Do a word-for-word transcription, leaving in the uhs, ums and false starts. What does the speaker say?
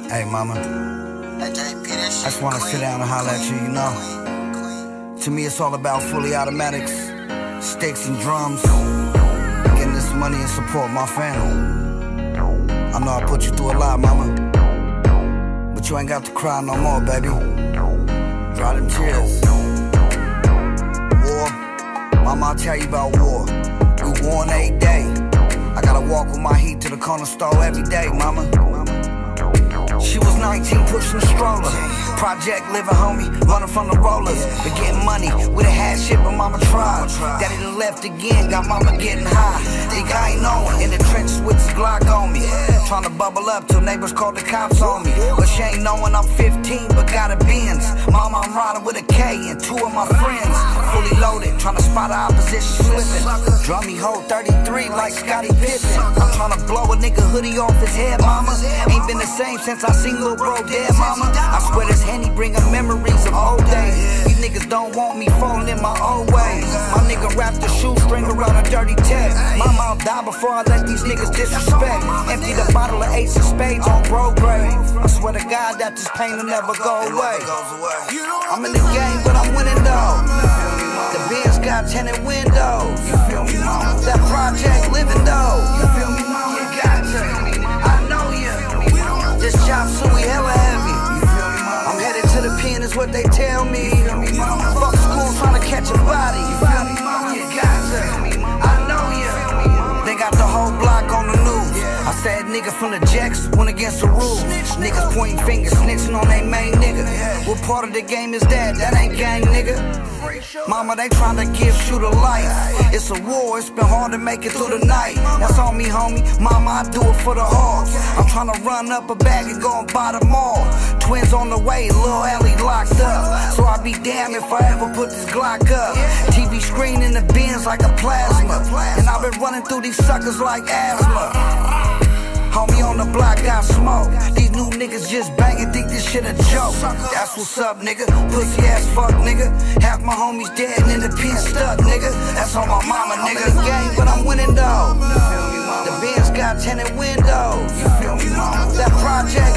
Hey, mama, I just wanna sit down and holler at you, you know. To me, it's all about fully automatics, sticks and drums, getting this money and support my family. I know I put you through a lot, mama, but you ain't got to cry no more, baby. Dry them tears. War, mama, I'll tell you about war. We won every day. I gotta walk with my heat to the corner store every day, mama. She was nineteen, pushing a stroller. Project living, homie, running from the rollers. But getting money with a hat shit, but mama tried. Daddy done left again, got mama getting high. Think I ain't knowing, in the trenches with this Glock on me. Trying to bubble up till neighbors called the cops on me. But she ain't knowing I'm fifteen, but got a Benz. Mama, I'm riding with a K and two of my friends. Fully loaded, trying to spot the opposition slipping. Drummy hoe thirty-three like Scottie Pippen. I'm trying to blow a nigga hoodie off his head, mama. Ain't been the same since I seen Lil Bro dead, mama. I swear this Henny bringing memories of old days. These niggas don't want me falling in my old ways. My nigga wrapped the shoestring around a dirty tech. Mama, I'll die before I let these niggas disrespect. Empty the bottle of Ace of Spades on bro grave. I swear to God that this pain will never go away. I'm in the game, but I'm winning though. The Benz got tinted windows. You feel me, mama? That project living though. You feel me, mama? You got to. I know you. This chop suey hella heavy. I'm headed to the pen is what they tell me. Fuck school trying to catch a body. You feel me, mama? You got to. I know you. They got the whole block on the news. I said nigga from the Jacks went against the rules. Niggas pointing fingers, snitching on they main nigga. What part of the game is that? That ain't gang, nigga. Mama, they tryna give shooter life. It's a war, it's been hard to make it through the night. That's on me, homie. Mama, I do it for the hogs. I'm tryna run up a bag and go and buy them all. Twins on the way, Lil Ellie locked up. So I'd be damned if I ever put this Glock up. T V screen in the bins like a plasma. And I've been running through these suckers like asthma. Homie on the block got smoke. These new niggas just banging, think this shit a joke. That's what's up, nigga. Pussy ass fuck, nigga. Half my homies dead and in the pen stuck, nigga. That's on my mama, nigga. I'm in the game, but I'm winning though. The Benz got tinted windows. You feel me, mama? That project